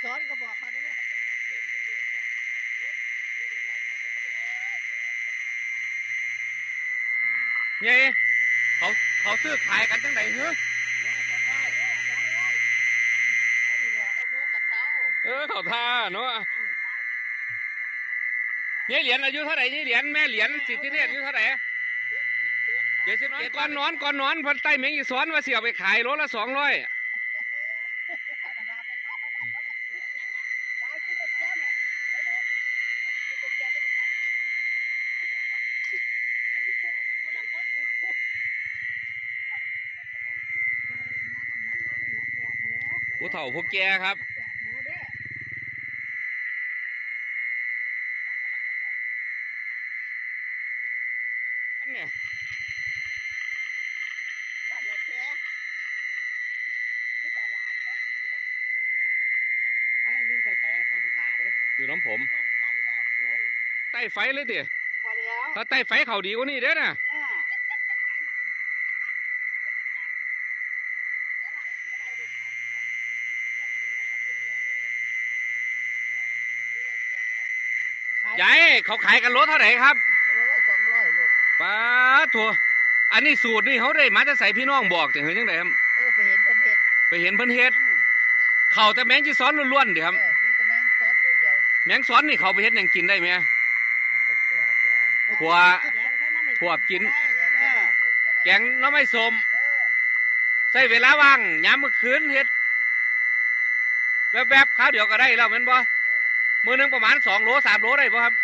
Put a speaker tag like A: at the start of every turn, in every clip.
A: อนก็บอกเขาได้ไหม
B: ไงเขาซื้อขายกันจังไหนเหรอเขาท่าเนาะเนี่ยเหรียญอายุเท่าไหร่เนี่ยเหรียญแม่เหรียญสิทธิเนตรอายุเท่าไหร่77ก่อนนอนพันใต้เมียงอีสอนว่าเสียไปขายโลละ200ผู้เฒ่าผู้แก่ครับเนี่ยอยู่น้ำผมใต้ไฟเลยดิถ้าใต้ไฟเขาดีกว่านี้เด้อนะยายเขาขายกันรถเท่าไหร่ครับป้าถั่วอันนี้สูตรนี่เขาได้มาจะใส่พี่น้องบอกแต่เห็นยังไงครับไปเห็นเพิ่นเฮ็ดเขาแต่แมงจีซ้อนล้วนๆดิครับแมงซ้อนนี่เขาไปเฮ็ดยังกินได้ไหมขวกินแกงน้ำไม่สมใส่เวลาว่างยามมื้อคืนเฮ็ดแบบข้าวเดียวก็ได้แล้วเหมือนบ่มือนึงประมาณ2 โล 3 โลได้ป่ะครับ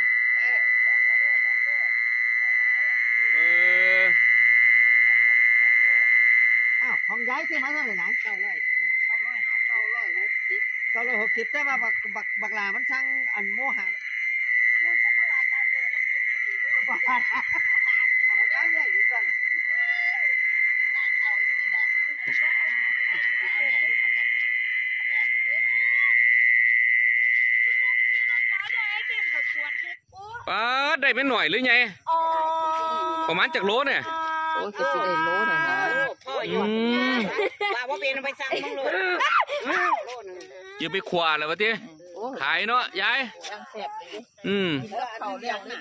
A: ของย้ายซื้อมาเท่าไหร่นะ960แต่ว่าบักลามันสั่งอันโมหะ
B: ป้าได้ไม่หน่อยหรือไงประมาณจากโลเนี่ย
C: โอ้ยจะสิได้โลน่ะนะ
A: ว่าเป็นไปสั่งมึงโล
B: อย่าไปขวาเลยวะทีขายเนาะยาย
A: เขาเรียกนี่